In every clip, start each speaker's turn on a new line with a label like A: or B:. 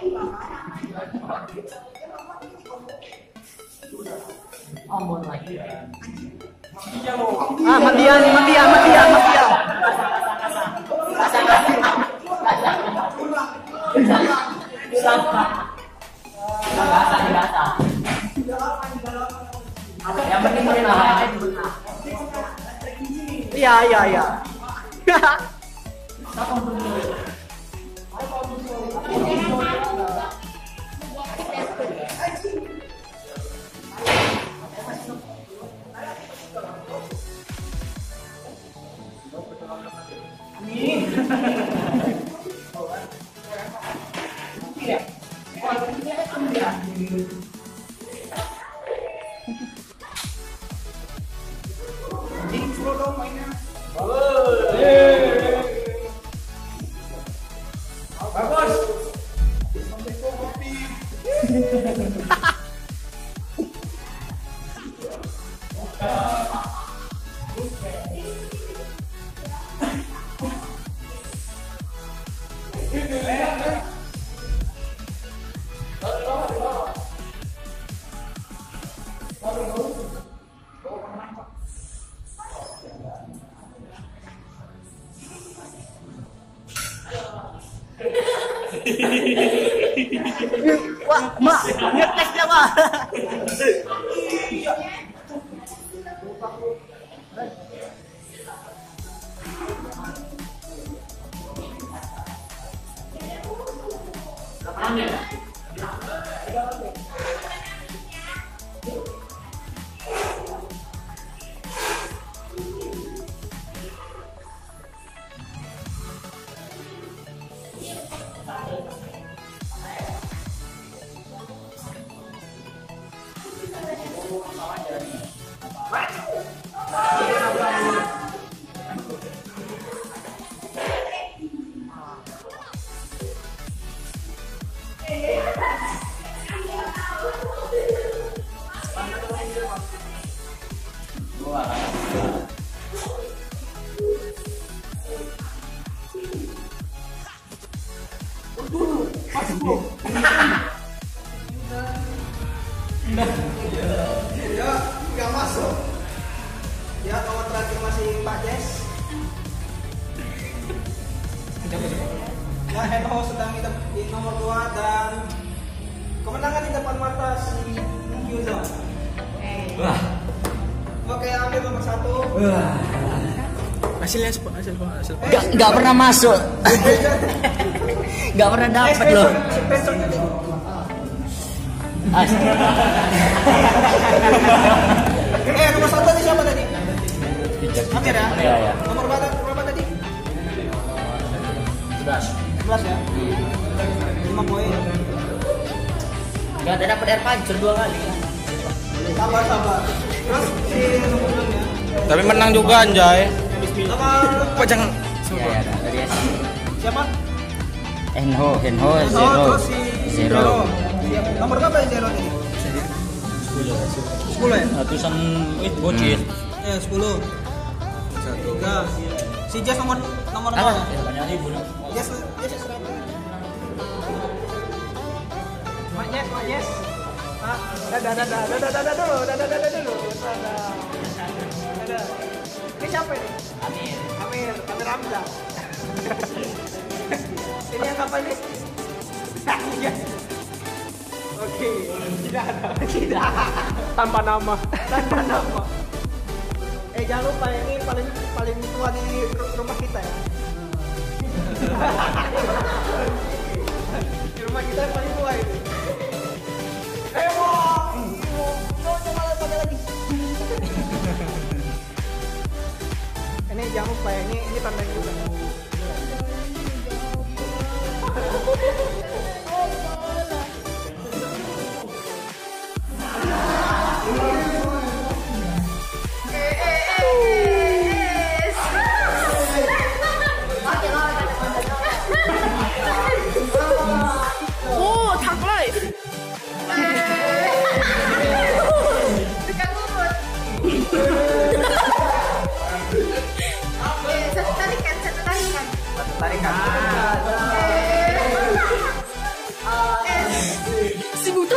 A: Ambon lagi.
B: Mandian.
A: Yang penting benar.
B: Iya. Wah, mak, ngetes dia, Mak.
C: Ya, nggak masuk. Ya, kalau terakhir masih Pak Jess. Ya, Heno sedang di nomor 2 dan kemenangan di depan mata si Yuzo.
A: Wah.
C: Oke, ambil nomor 1.
B: Hasil.
A: Gak pernah masuk. Gak pernah dapet loh.
C: Nomor 1 tadi siapa tadi? Amir ya?
A: Iya.
C: Nomor berapa tadi? 11 ya? 5 poin.
A: Gak ada dapet air pancur 2 kali.
C: Sabar. Terus si nomor 6 ya?
B: Tapi menang juga anjay.
C: Nomor
B: Jangan.
A: Iya, tadi ya.
C: siapa?
A: Henho
C: Terus si
A: Zero.
C: Siap. Nomor berapa ya Zero tadi? 10 ya?
B: Ratusan bocil.
C: 10. 3. Si Jess nomor
A: Apa?
C: berapa?
A: Ya, banyak ribu.
C: Jess berapa? Mak Jess. Dadah dulu. Dadah. Ini siapa ini? Amir Hamzah. Ini yang kapan nih? Oke, tidak.
B: Tanpa nama.
C: Jangan lupa ini paling tua di rumah kita ya. Di rumah kita yang paling tua ini. Coba lagi. Ini jangan lupa ya, ini tanda juga.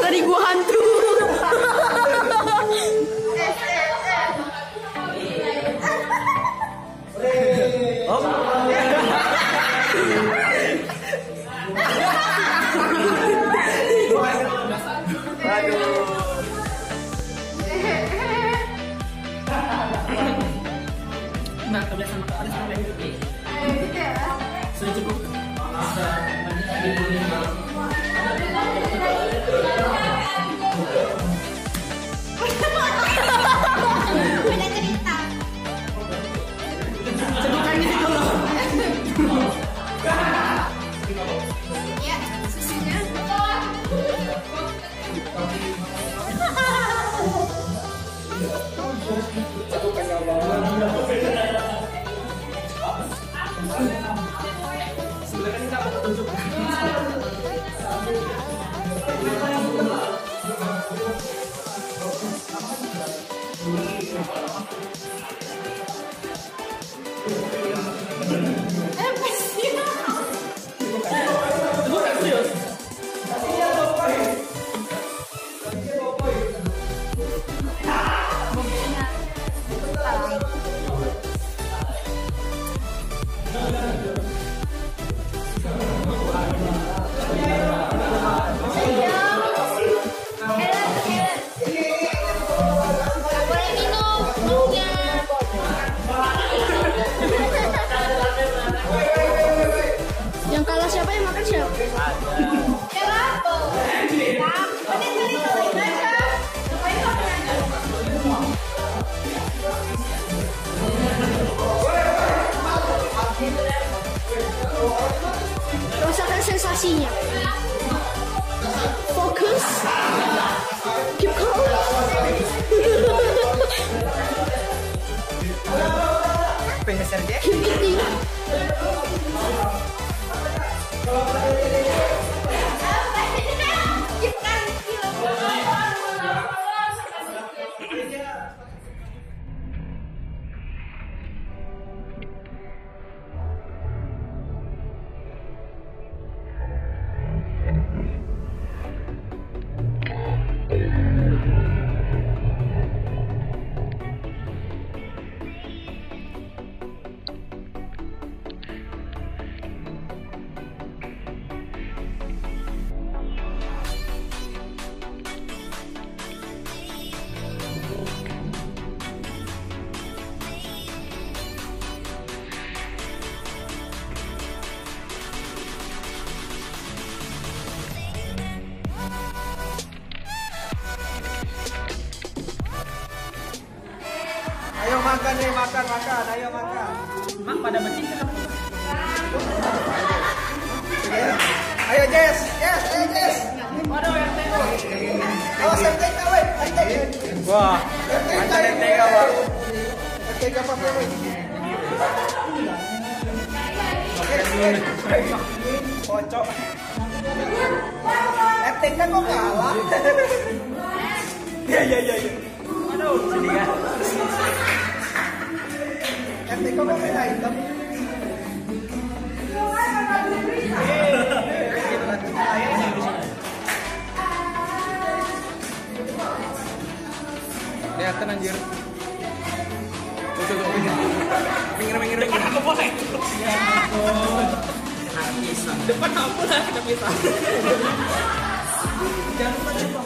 D: Dari gua hantu.
A: Nah, kebiasaan makan ada sampai sudah cukup.
D: Beda cerita. Ya, susunya. Boleh minum, minumnya. Yang kalah siapa yang makan siapa? Kenapa? Rasakan sensasinya. Fokus. Keep calm. Keep eating.
C: Ayo makan nih, makan. Ayo makan.
A: Mak pada bercinta kamu.
C: Ayo Jess. Ayo Jess.
A: Waduh, RT.
C: Awas RTK, weh.
B: Wah, antar tega, Pak.
C: RTK apa, weh? Kocok. RTK kok kalah? Iya.
A: Aduh, sedih kan?
C: RTK kok beda hitam?
B: Kelihatan anjir. Tuh, minggir.
A: Aku boleh. Depan aku lah kita pisah.
C: Jangan lupa.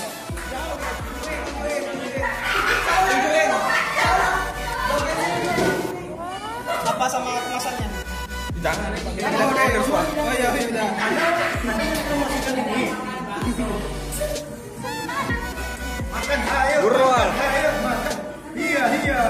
C: Apa sama kemasannya?
B: Jangan nih,
C: Oh iya, udah. Makan, ayo.
B: Buruan.
C: Ayo, makan. Iya.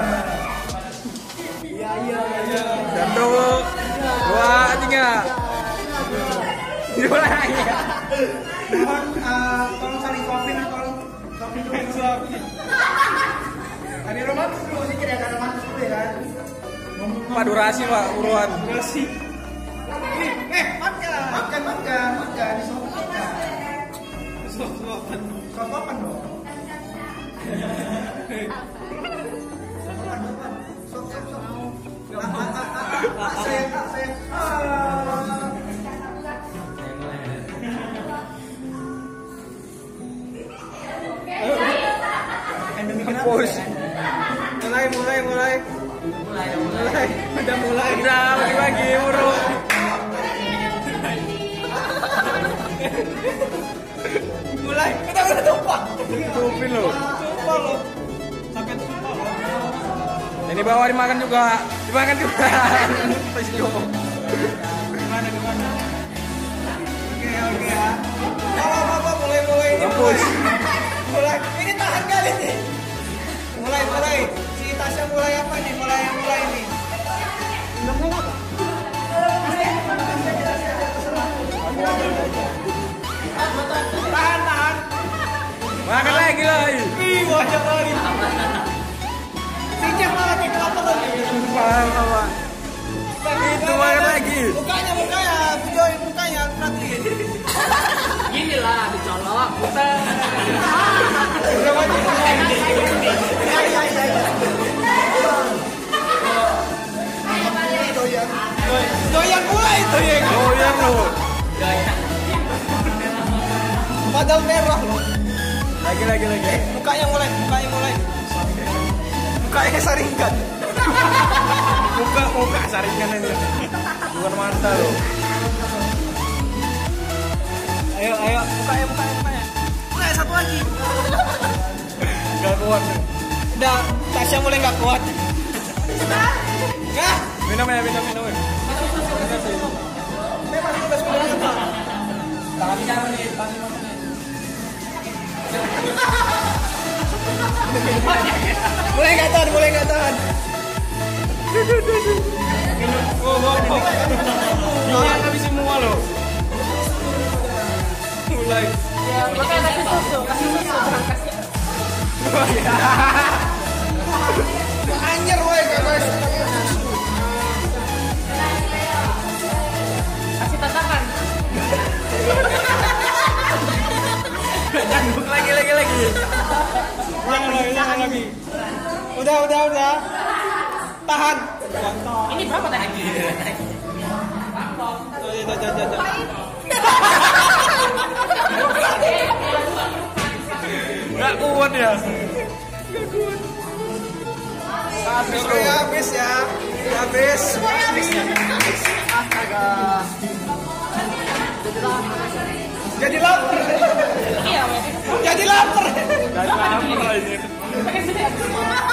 B: Dan dulu 2, 3. Gimana ya?
C: Mohon tolong cari kopi atau kopi dulu yang suapin. Tadi romantis dulu sedikit ya, kan romantis dulu ya kan.
B: Pak durasi, Pak, buruan.
C: Durasi. Makan. Sopan dong.
B: push. Mulai. Udah mulai. Udah bagi bro.
C: Mulai. Kita udah tumpah.
B: Tupin lo.
C: Tumpah lo. Sampai tumpah lo.
B: Ini bawa dimakan juga. Terus yo.
C: Gimana? Oke ya. Apa mulai ini.
B: Push.
C: Mulai. Ini tahan kali nih. Mulai. Si Tasya mulai apa nih? Mulai ini. Tahan.
B: Makan lagi lah.
C: Ih, banyak lagi. Sijak banget nih, kenapa lagi?
B: Paham apa? Itu makan lagi.
C: Mukanya, videoin mukanya, nanti.
A: Gini lah, dicolok. Putar.
C: Udah mati. Iya. Doyan mulai.
B: Doyan lo.
C: Padahal merah lo.
B: Lagi.
C: Mukanya mulai. Mukanya saringan.
B: Muka saringan ini. Bukan mata lo.
C: Ayo, mukanya. Mulai satu lagi.
B: Gak kuat.
C: Udah, Tasya mulai gak kuat. Enggak.
B: Minum ya.
C: Memang udah sebenarnya apa? Tangan jangan nih, mulai nggak tahan.
B: Ini yang habis semua lo. Mulai.
D: Ya, makanya kasih susu.
C: Anjir woi guys.
D: Kasih tatakan.
B: Jangan lagi.
C: Jangan lagi. Udah. Tahan.
A: Ini berapa tadi?
B: Gak kuat ya.
C: Habis ya. Habis.
A: Astaga.
C: Jadi lapar.
D: Iya,
C: Jadi lapar.
B: Gak lapar ini.